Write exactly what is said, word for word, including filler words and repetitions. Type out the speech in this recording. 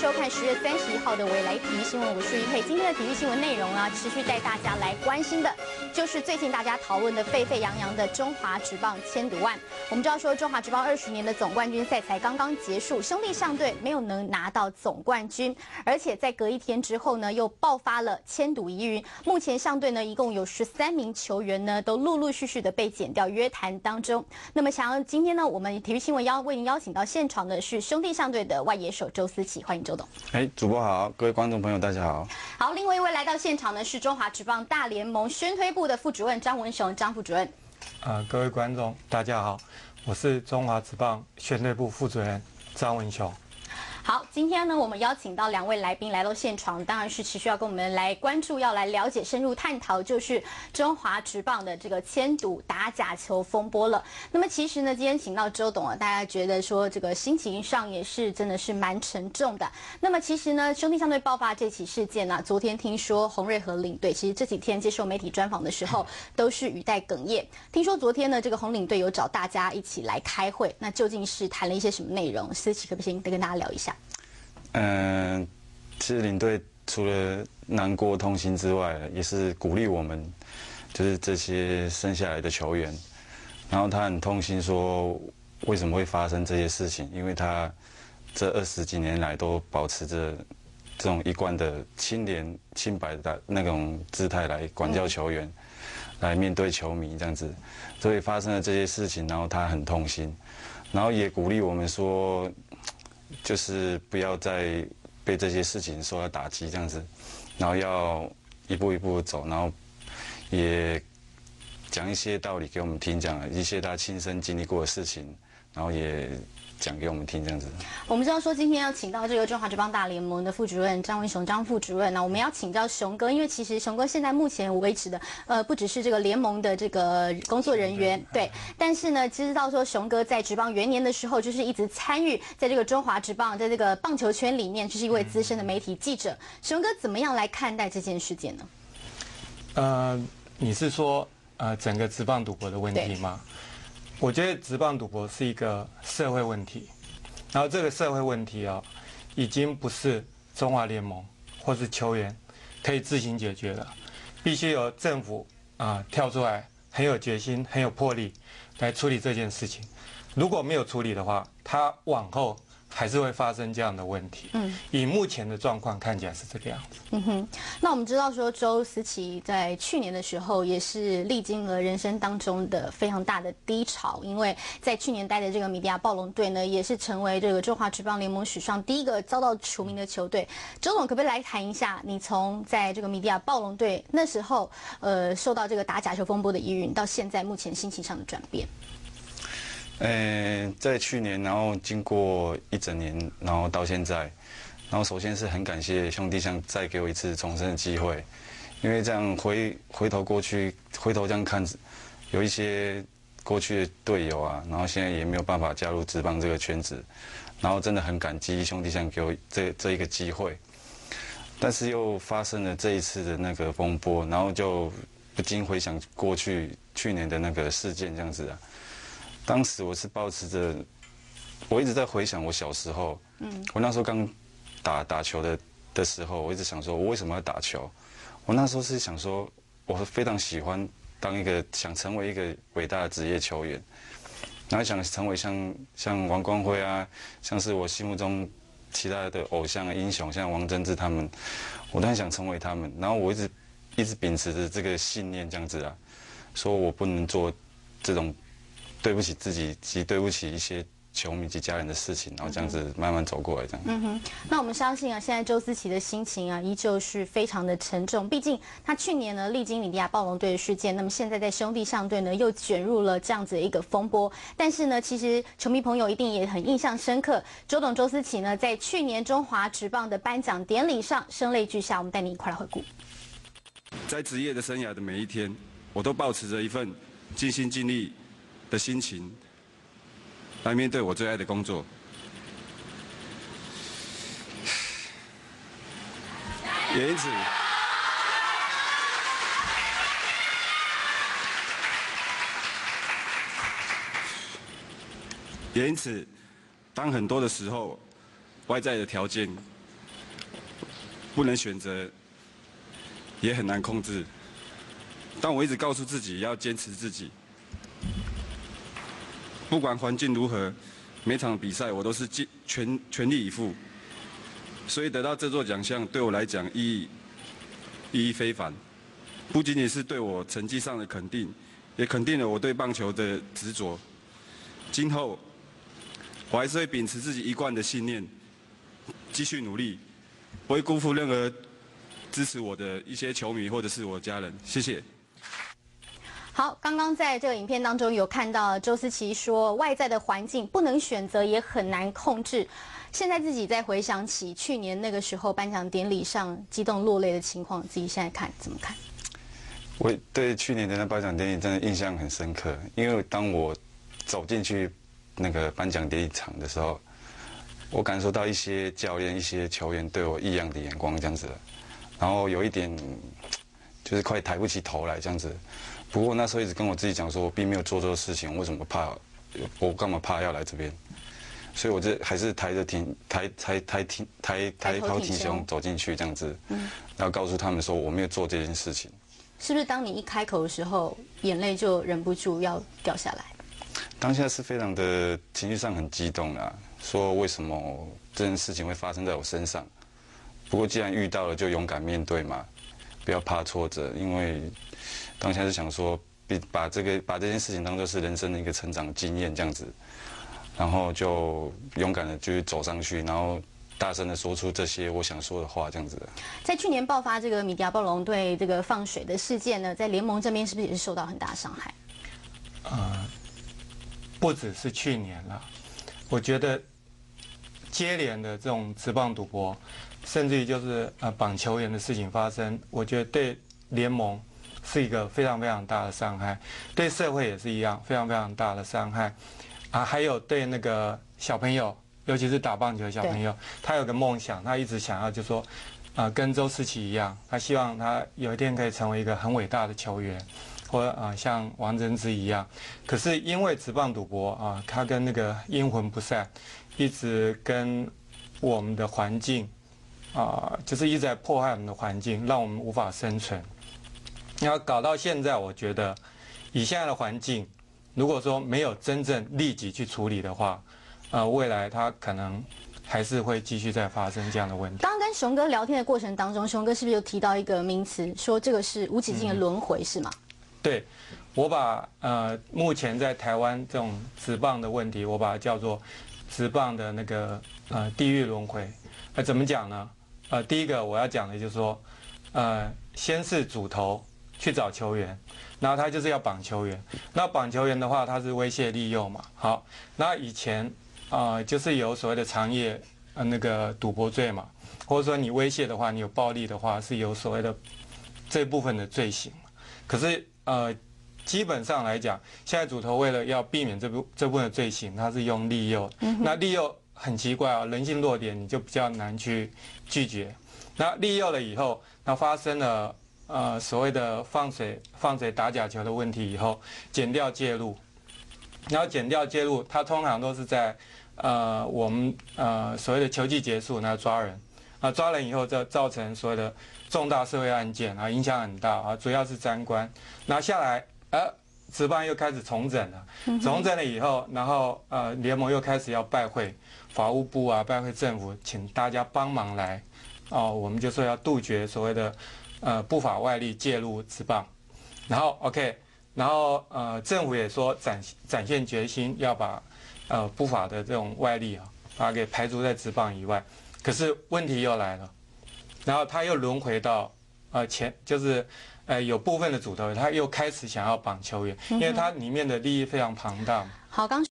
收看十月三十一号的未来体育新闻，我是于佩。今天的体育新闻内容啊，持续带大家来关心的，就是最近大家讨论的沸沸扬扬的中华职棒签赌案。我们知道说，中华职棒二十年的总冠军赛才刚刚结束，兄弟象队没有能拿到总冠军，而且在隔一天之后呢，又爆发了签赌疑云。目前象队呢，一共有十三名球员呢，都陆陆续续的被检调约谈当中。那么，想要今天呢，我们体育新闻邀为您邀请到现场的是兄弟象队的外野手周思齐，欢迎周董。 哎，主播好，各位观众朋友大家好。 好，另外一位来到现场呢是中华职棒大联盟宣推部的副主任张文雄，张副主任。 啊、呃，各位观众大家好，我是中华职棒宣推部副主任张文雄。 好，今天呢，我们邀请到两位来宾来到现场，当然是持续要跟我们来关注，要来了解、深入探讨，就是中华职棒的这个签赌打假球风波了。那么其实呢，今天请到周董啊，大家觉得说这个心情上也是真的是蛮沉重的。那么其实呢，兄弟象队爆发这起事件呢、啊，昨天听说洪瑞和领队，其实这几天接受媒体专访的时候都是语带哽咽。听说昨天呢，这个洪领队有找大家一起来开会，那究竟是谈了一些什么内容？思琪可不可以先跟大家聊一下？ 嗯、呃，其实领队除了难过痛心之外，也是鼓励我们，就是这些剩下来的球员。然后他很痛心说，为什么会发生这些事情？因为他这二十几年来都保持着这种一贯的清廉清白的那种姿态来管教球员，嗯、来面对球迷这样子。所以发生了这些事情，然后他很痛心，然后也鼓励我们说。就是不要再被这些事情受到打击，这样子，然后要一步一步走，然后也讲一些道理给我们听，讲一些他亲身经历过的事情，然后也讲给我们听，这样子。 我们知道说今天要请到这个中华职棒大联盟的副主任张文雄张副主任呢，我们要请教熊哥，因为其实熊哥现在目前为止的呃不只是这个联盟的这个工作人员，对，但是呢，知道说熊哥在职棒元年的时候，就是一直参与在这个中华职棒在这个棒球圈里面，就是一位资深的媒体记者。熊哥怎么样来看待这件事件呢？ 呃，你是说呃整个职棒赌博的问题吗？我觉得职棒赌博是一个社会问题，然后这个社会问题啊、哦，已经不是中华联盟或是球员可以自行解决的，必须由政府啊、呃、跳出来，很有决心、很有魄力来处理这件事情。如果没有处理的话，它往后还是会发生这样的问题。嗯，以目前的状况看起来是这个样子。 嗯哼，那我们知道说周思齐在去年的时候也是历经了人生当中的非常大的低潮，因为在去年带的这个米迪亚暴龙队呢，也是成为这个中华职棒联盟史上第一个遭到除名的球队。周总可不可以来谈一下，你从在这个米迪亚暴龙队那时候，呃，受到这个打假球风波的疑云，到现在目前心情上的转变？ 呃，在去年，然后经过一整年，然后到现在，然后首先是很感谢兄弟象再给我一次重生的机会，因为这样回回头过去，回头这样看，有一些过去的队友啊，然后现在也没有办法加入职棒这个圈子，然后真的很感激兄弟象给我这这一个机会，但是又发生了这一次的那个风波，然后就不禁回想过去去年的那个事件这样子啊。当时我是抱持着，我一直在回想我小时候，嗯，我那时候刚打打球的的时候，我一直想说，我为什么要打球？我那时候是想说，我非常喜欢当一个，想成为一个伟大的职业球员，然后想成为像像王光辉啊，像是我心目中其他的偶像啊英雄，像王贞治他们，我都很想成为他们。然后我一直一直秉持着这个信念，这样子啊，说我不能做这种。对不起自己，及对不起一些球迷及家人的事情，然后这样子慢慢走过来，这样。嗯哼，那我们相信啊，现在周思齐的心情啊，依旧是非常的沉重。毕竟他去年呢，历经米迪亚暴龙队的事件，那么现在在兄弟象队呢，又卷入了这样子的一个风波。但是呢，其实球迷朋友一定也很印象深刻，周董周思齐呢，在去年中华职棒的颁奖典礼上声泪俱下，我们带你一块来回顾。 在职业的生涯的每一天，我都保持着一份尽心尽力的心情来面对我最爱的工作，也因此，也因此，当很多的时候，外在的条件不能选择，也很难控制。但我一直告诉自己要坚持自己，不管环境如何，每场比赛我都是尽全全力以赴。所以得到这座奖项对我来讲意义意义非凡，不仅仅是对我成绩上的肯定，也肯定了我对棒球的执着。今后我还是会秉持自己一贯的信念，继续努力，不会辜负任何支持我的一些球迷或者是我家人。谢谢。 好，刚刚在这个影片当中有看到周思齐说，外在的环境不能选择，也很难控制。现在自己再回想起去年那个时候颁奖典礼上激动落泪的情况，自己现在看怎么看？ 我对去年的那颁奖典礼真的印象很深刻，因为当我走进去那个颁奖典礼场的时候，我感受到一些教练、一些球员对我异样的眼光这样子，然后有一点就是快抬不起头来这样子。不过那时候一直跟我自己讲说，我并没有做错事情，为什么怕？我干嘛怕要来这边？所以我这还是抬着挺抬抬抬挺抬抬头挺胸走进去这样子，嗯，然后告诉他们说我没有做这件事情。 是不是当你一开口的时候，眼泪就忍不住要掉下来？ 当下是非常的情绪上很激动啦，说为什么这件事情会发生在我身上？不过既然遇到了，就勇敢面对嘛，不要怕挫折，因为当下是想说，把这个把这件事情当作是人生的一个成长经验这样子，然后就勇敢的就是走上去，然后大声的说出这些我想说的话这样子的。 在去年爆发这个米迪亚暴龙队这个放水的事件呢，在联盟这边是不是也是受到很大伤害？ 呃，不只是去年了，我觉得接连的这种职棒赌博，甚至于就是呃绑球员的事情发生，我觉得对联盟是一个非常非常大的伤害，对社会也是一样非常非常大的伤害啊，还有对那个小朋友，尤其是打棒球的小朋友，他有个梦想，他一直想要就说啊、呃、跟周思齐一样，他希望他有一天可以成为一个很伟大的球员，或啊、呃、像王贞治一样。可是因为职棒赌博啊，他跟那个阴魂不散，一直跟我们的环境啊、呃，就是一直在破坏我们的环境，让我们无法生存。然后搞到现在，我觉得以现在的环境，如果说没有真正立即去处理的话，呃，未来它可能还是会继续再发生这样的问题。 刚刚跟熊哥聊天的过程当中，熊哥是不是有提到一个名词，说这个是无止境的轮回，嗯、是吗？ 对，我把呃目前在台湾这种职棒的问题，我把它叫做职棒的那个呃地狱轮回。呃，怎么讲呢？呃，第一个我要讲的就是说，呃，先是主投去找球员，然后他就是要绑球员。那绑球员的话，他是威胁利诱嘛。好，那以前啊、呃，就是有所谓的长业呃那个赌博罪嘛，或者说你威胁的话，你有暴力的话，是有所谓的这部分的罪行。可是呃，基本上来讲，现在主投为了要避免这部这部分的罪行，他是用利诱。嗯、那利诱很奇怪啊，人性弱点你就比较难去拒绝。那利诱了以后，那发生了。呃，所谓的放水放水打假球的问题以后，检调介入，然后检调介入，它通常都是在呃我们呃所谓的球季结束，那抓人，啊抓人以后，这造成所谓的重大社会案件啊，影响很大啊，主要是沾官拿下来，呃，职棒又开始重整了，重整了以后，然后呃联盟又开始要拜会法务部啊，拜会政府，请大家帮忙来，哦，我们就说要杜绝所谓的。呃，不法外力介入职棒，然后 OK， 然后呃，政府也说展展现决心要把呃不法的这种外力啊，把它给排除在职棒以外。可是问题又来了，然后他又轮回到呃前，就是呃有部分的主投，他又开始想要绑球员，因为他里面的利益非常庞大。 好，刚。